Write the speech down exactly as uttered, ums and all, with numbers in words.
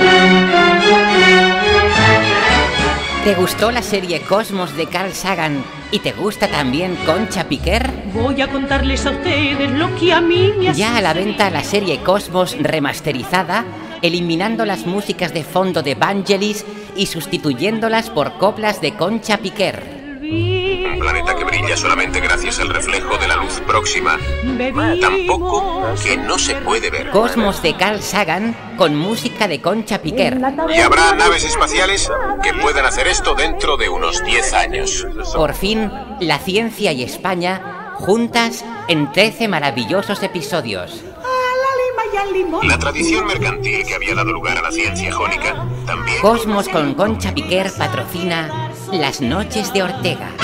¿Te gustó la serie Cosmos de Carl Sagan y te gusta también Concha Piquer? Voy a contarles a ustedes lo que a mí me hace. Ya a la venta la serie Cosmos remasterizada, eliminando las músicas de fondo de Vangelis y sustituyéndolas por coplas de Concha Piquer. Un planeta que brilla solamente gracias al reflejo de la luz próxima. Tampoco que no se puede ver. Cosmos de Carl Sagan con música de Concha Piquer. Y habrá naves espaciales que puedan hacer esto dentro de unos diez años. Por fin, la ciencia y España juntas en trece maravillosos episodios. La tradición mercantil que había dado lugar a la ciencia jónica también. Cosmos con Concha Piquer patrocina Las Noches de Ortega.